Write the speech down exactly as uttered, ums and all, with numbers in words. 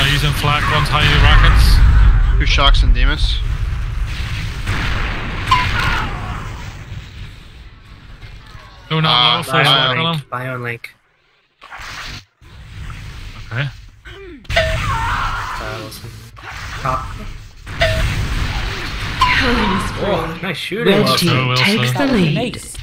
using flak, one's high rockets. Two shocks and Demus. No, not Uh, low, first bio on him. BioLink. Okay. Top. Killing spree. Oh, nice shooting. Red Wilson. team Wilson. takes the lead.